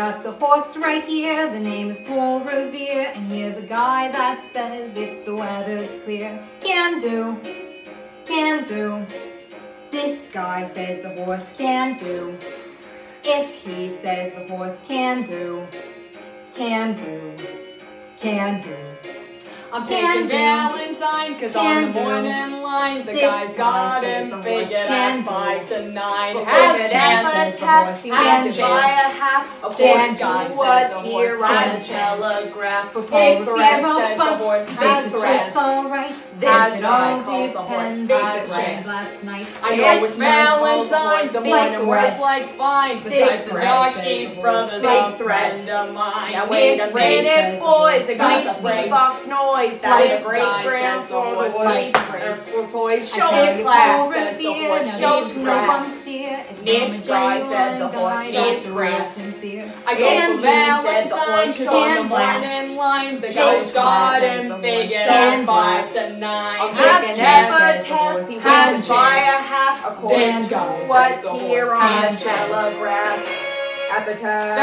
got the horse right here, the name is Paul Revere, and here's a guy that says if the weather's clear, can do, can do. This guy says the horse can do. If he says the horse can do, can do, can do. I'm picking Valentine, cause on the morning line, the guy's got him figured at 5 to 9. Has chance, has chance, buy a half, a horse got what's here on the telegraph. Big threat says the horse has threats. This guy called the horse has chance. I know it's Valentine, the morning works like fine, besides the jockey's brother, the friend of mine. Now wait a minute, boys, I got the beatbox noise. That is great-grandfather was poised. Show his class, says the horse, show grass. This guy said the horse needs grass. I go for Valentine, cause on the morning line, the guy's got him figured at 5 to 9. Has chance, he has buy a half, according to what's here on the telegraph. Appetite,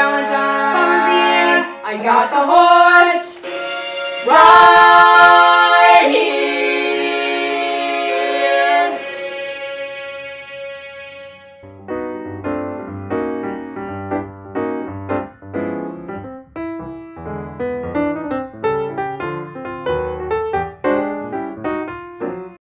Valentine, I got the horse right here.